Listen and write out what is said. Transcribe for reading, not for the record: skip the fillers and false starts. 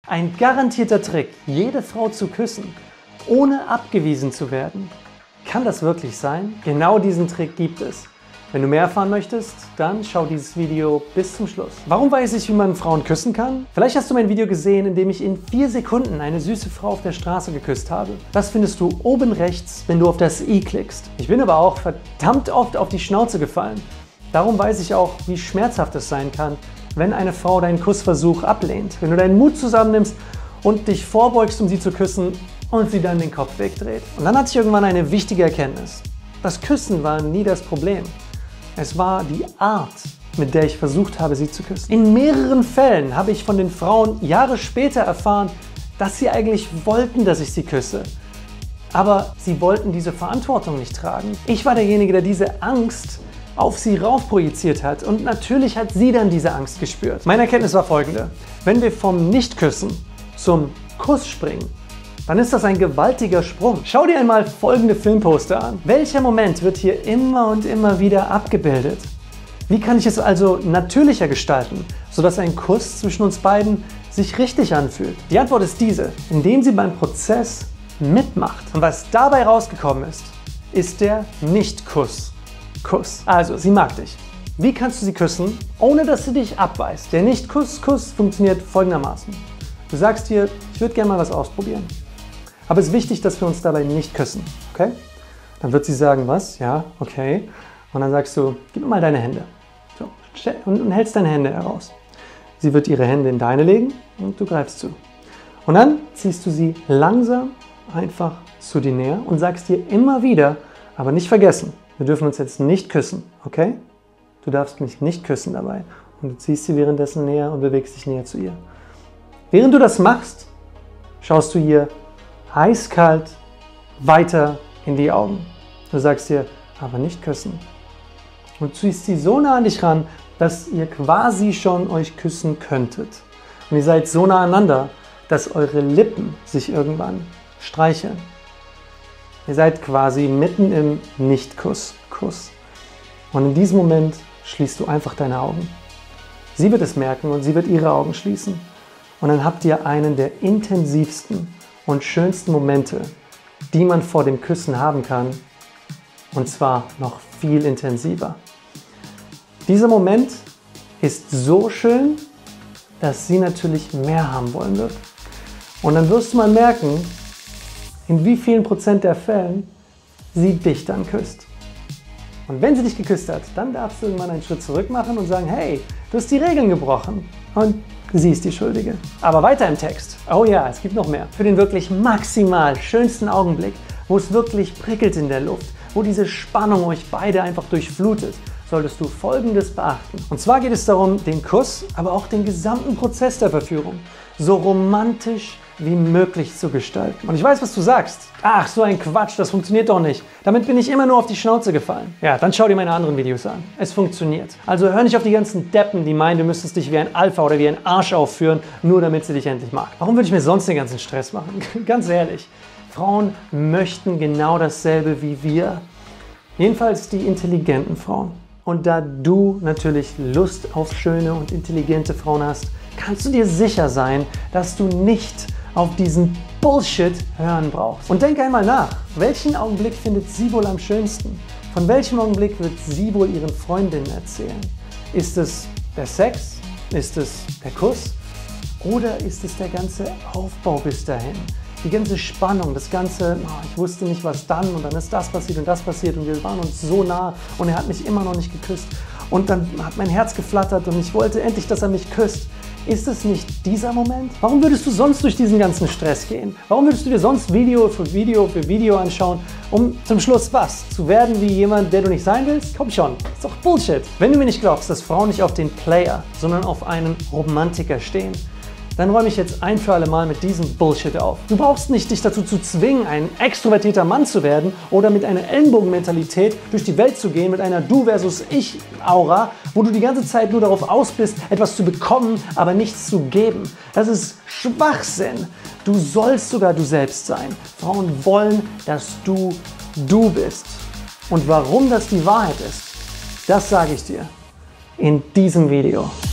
Ein garantierter Trick, jede Frau zu küssen, ohne abgewiesen zu werden. Kann das wirklich sein? Genau diesen Trick gibt es. Wenn du mehr erfahren möchtest, dann schau dieses Video bis zum Schluss. Warum weiß ich, wie man Frauen küssen kann? Vielleicht hast du mein Video gesehen, in dem ich in 4 Sekunden eine süße Frau auf der Straße geküsst habe. Das findest du oben rechts, wenn du auf das i klickst. Ich bin aber auch verdammt oft auf die Schnauze gefallen. Darum weiß ich auch, wie schmerzhaft es sein kann, wenn eine Frau deinen Kussversuch ablehnt. Wenn du deinen Mut zusammennimmst und dich vorbeugst, um sie zu küssen und sie dann den Kopf wegdreht. Und dann hatte ich irgendwann eine wichtige Erkenntnis. Das Küssen war nie das Problem. Es war die Art, mit der ich versucht habe, sie zu küssen. In mehreren Fällen habe ich von den Frauen Jahre später erfahren, dass sie eigentlich wollten, dass ich sie küsse. Aber sie wollten diese Verantwortung nicht tragen. Ich war derjenige, der diese Angst auf sie raufprojiziert hat. Und natürlich hat sie dann diese Angst gespürt. Meine Erkenntnis war folgende. Wenn wir vom Nicht-Küssen zum Kuss springen, dann ist das ein gewaltiger Sprung. Schau dir einmal folgende Filmposter an. Welcher Moment wird hier immer und immer wieder abgebildet? Wie kann ich es also natürlicher gestalten, sodass ein Kuss zwischen uns beiden sich richtig anfühlt? Die Antwort ist diese, indem sie beim Prozess mitmacht. Und was dabei rausgekommen ist, ist der Nicht-Kuss. Also, sie mag dich. Wie kannst du sie küssen, ohne dass sie dich abweist? Der Nicht-Kuss funktioniert folgendermaßen. Du sagst ihr, ich würde gerne mal was ausprobieren. Aber es ist wichtig, dass wir uns dabei nicht küssen, okay? Dann wird sie sagen, was? Ja, okay. Und dann sagst du, gib mir mal deine Hände. So, und hältst deine Hände heraus. Sie wird ihre Hände in deine legen und du greifst zu. Und dann ziehst du sie langsam einfach zu dir näher und sagst dir immer wieder, aber nicht vergessen, wir dürfen uns jetzt nicht küssen, okay? Du darfst mich nicht küssen dabei. Und du ziehst sie währenddessen näher und bewegst dich näher zu ihr. Während du das machst, schaust du ihr eiskalt weiter in die Augen. Du sagst ihr, aber nicht küssen. Und ziehst sie so nah an dich ran, dass ihr quasi schon euch küssen könntet. Und ihr seid so nah aneinander, dass eure Lippen sich irgendwann streicheln. Ihr seid quasi mitten im Nicht-Kuss. Und in diesem Moment schließt du einfach deine Augen. Sie wird es merken und sie wird ihre Augen schließen. Und dann habt ihr einen der intensivsten und schönsten Momente, die man vor dem Küssen haben kann, und zwar noch viel intensiver. Dieser Moment ist so schön, dass sie natürlich mehr haben wollen wird. Und dann wirst du mal merken, in wie vielen Prozent der Fällen sie dich dann küsst. Und wenn sie dich geküsst hat, dann darfst du irgendwann einen Schritt zurück machen und sagen, hey, du hast die Regeln gebrochen. Und sie ist die Schuldige. Aber weiter im Text. Oh ja, es gibt noch mehr. Für den wirklich maximal schönsten Augenblick, wo es wirklich prickelt in der Luft, wo diese Spannung euch beide einfach durchflutet, solltest du Folgendes beachten. Und zwar geht es darum, den Kuss, aber auch den gesamten Prozess der Verführung so romantisch wie möglich zu gestalten. Und ich weiß, was du sagst. Ach, so ein Quatsch, das funktioniert doch nicht. Damit bin ich immer nur auf die Schnauze gefallen. Ja, dann schau dir meine anderen Videos an. Es funktioniert. Also hör nicht auf die ganzen Deppen, die meinen, du müsstest dich wie ein Alpha oder wie ein Arsch aufführen, nur damit sie dich endlich mag. Warum würde ich mir sonst den ganzen Stress machen? Ganz ehrlich. Frauen möchten genau dasselbe wie wir. Jedenfalls die intelligenten Frauen. Und da du natürlich Lust auf schöne und intelligente Frauen hast, kannst du dir sicher sein, dass du nicht auf diesen Bullshit hören brauchst. Und denk einmal nach, welchen Augenblick findet sie wohl am schönsten? Von welchem Augenblick wird sie wohl ihren Freundinnen erzählen? Ist es der Sex? Ist es der Kuss? Oder ist es der ganze Aufbau bis dahin? Die ganze Spannung, das ganze, ich wusste nicht, was dann und dann ist das passiert und wir waren uns so nah und er hat mich immer noch nicht geküsst und dann hat mein Herz geflattert und ich wollte endlich, dass er mich küsst. Ist es nicht dieser Moment? Warum würdest du sonst durch diesen ganzen Stress gehen? Warum würdest du dir sonst Video für Video anschauen, um zum Schluss was? Zu werden wie jemand, der du nicht sein willst? Komm schon, ist doch Bullshit. Wenn du mir nicht glaubst, dass Frauen nicht auf den Player, sondern auf einen Romantiker stehen, dann räume ich jetzt ein für alle Mal mit diesem Bullshit auf. Du brauchst nicht dich dazu zu zwingen, ein extrovertierter Mann zu werden oder mit einer Ellenbogenmentalität durch die Welt zu gehen, mit einer Du versus Ich-Aura, wo du die ganze Zeit nur darauf aus bist, etwas zu bekommen, aber nichts zu geben. Das ist Schwachsinn. Du sollst sogar du selbst sein. Frauen wollen, dass du du bist. Und warum das die Wahrheit ist, das sage ich dir in diesem Video.